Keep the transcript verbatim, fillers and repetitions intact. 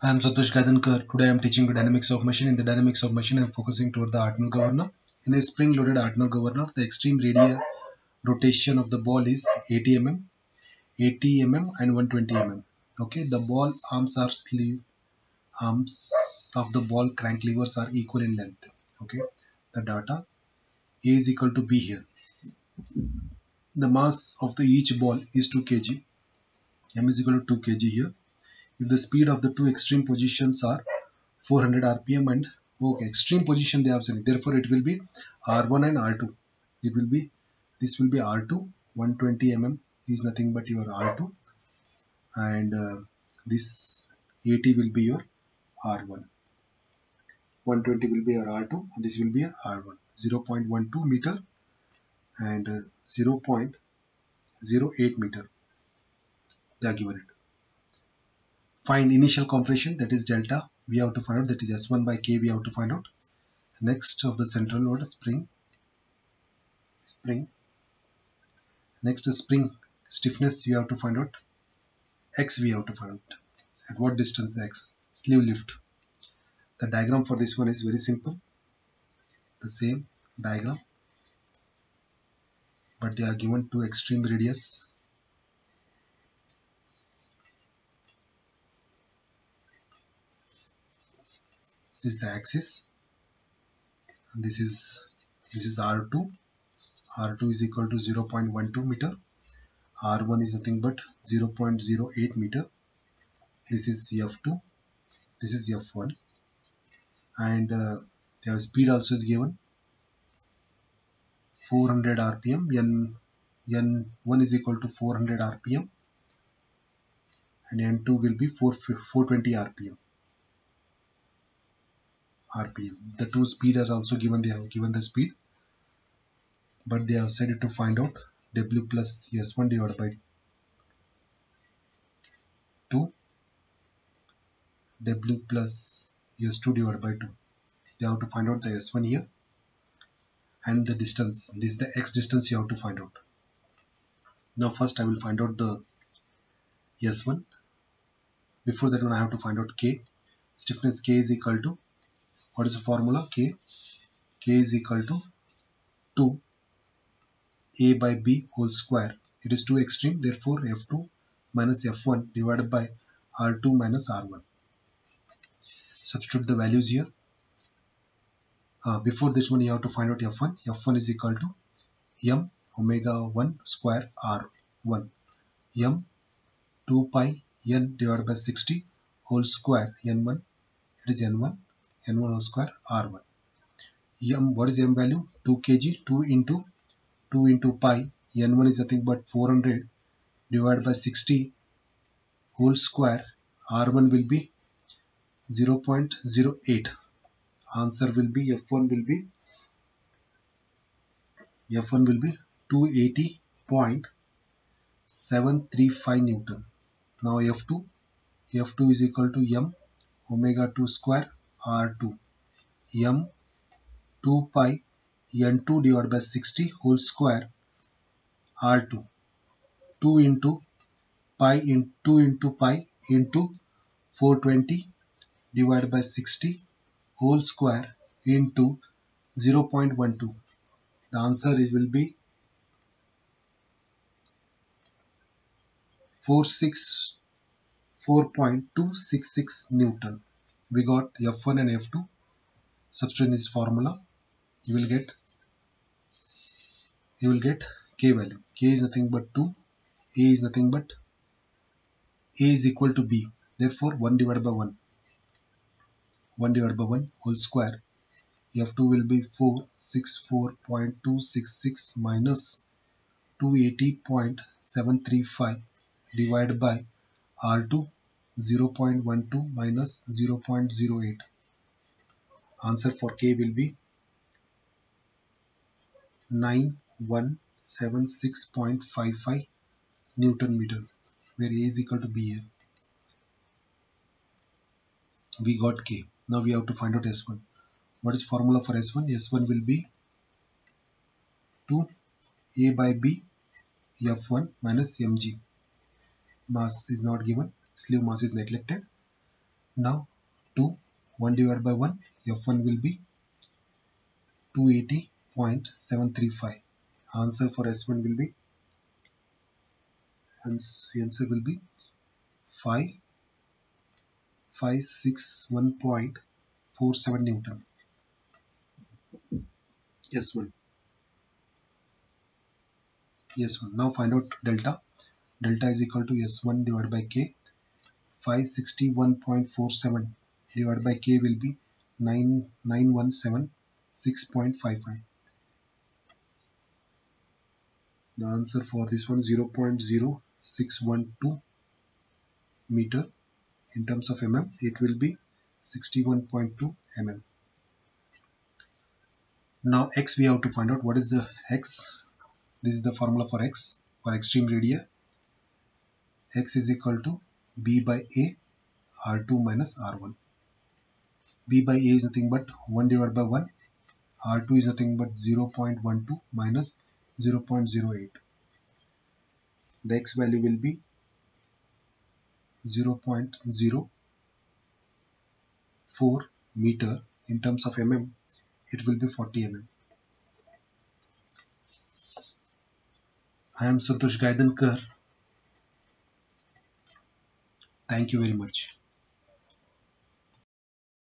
I am Santosh Gadankar. Today I am teaching you dynamics of machine. In the dynamics of machine, I am focusing toward the Arnold governor. In a spring-loaded Arnold governor, the extreme radial rotation of the ball is eighty millimeters, eighty millimeters, and one hundred twenty millimeters. Okay, the ball arms are sleeve arms of the ball crank levers are equal in length. Okay, the data A is equal to B here. The mass of the each ball is two kilograms. M is equal to two kilograms here. If the speed of the two extreme positions are four hundred R P M and okay, extreme position they have said, therefore it will be R one and R two. It will be this will be R two, one hundred twenty millimeters is nothing but your R two, and uh, this eighty will be your R one. one hundred twenty will be your R two and this will be your R one. zero point one two meter and uh, zero point zero eight meter. They are given it. Find initial compression, that is delta. We have to find out, that is S one by K. We have to find out. Next of the central load, spring. Spring. Next is spring stiffness. You have to find out. X we have to find out. At what distance X? Sleeve lift. The diagram for this one is very simple. The same diagram, but they are given two extreme radius. This is the axis. And this is this is R two. R two is equal to zero point one two meter. R one is nothing but zero point zero eight meter. This is F two. This is F one. And uh, their speed also is given. four hundred R P M. N, N one is equal to four hundred R P M. And N two will be four hundred twenty R P M. R P M. The two speed are also given. They have given the speed, but they have said it to find out W plus S one divided by two, W plus S two divided by two. They have to find out the S one here and the distance. This is the X distance you have to find out. Now first I will find out the S one. Before that one I have to find out K. Stiffness K is equal to, what is the formula? K. K is equal to two A by B whole square. It is two extreme, therefore F two minus F one divided by R two minus R one. Substitute the values here. Uh, before this one you have to find out F one. F one is equal to M omega one square R one. M two pi N divided by sixty whole square N one. It is N one. N one whole square R one. M, what is M value? two kilograms. two into two into pi. N one is nothing but four hundred divided by sixty whole square. R one will be zero point zero eight. Answer will be, F one will be F one will be two hundred eighty point seven three five Newton. Now F two, F two is equal to M omega two square R two. M two pi N two divided by sixty whole square R two. two into pi into two into pi into four hundred twenty divided by sixty whole square into zero point one two. The answer is will be four point two six six Newton. We got F one and F two. Substitute this formula. You will get you will get K value. K is nothing but two. A is nothing but A is equal to B. Therefore one divided by one. one divided by one whole square. F two will be four hundred sixty-four point two six six minus two hundred eighty point seven three five divided by R two, zero point one two minus zero point zero eight. Answer for K will be nine one seven six point five five Newton meter, where A is equal to B here. We got K. Now we have to find out S one. What is formula for S one? S one will be two A by B F one minus mg. Mass is not given. Sleeve mass is neglected. Now two, one divided by one, F one will be two eighty point seven three five. Answer for S one will be answer will be five five six one point four seven Newton. S one. S one. Now find out delta. Delta is equal to S one divided by K. five sixty-one point four seven divided by K will be nine nine one seven six point five five. The answer for this one zero point zero six one two meter. In terms of mm, it will be sixty-one point two millimeters. Now x we have to find out. What is the x? This is the formula for x for extreme radii. X is equal to b by a r two minus r one. B by a is nothing but one divided by one. R two is nothing but zero point one two minus zero point zero eight. The x value will be zero point zero four meter. In terms of mm, it will be forty millimeters. I am Santosh Gaidankar. Thank you very much.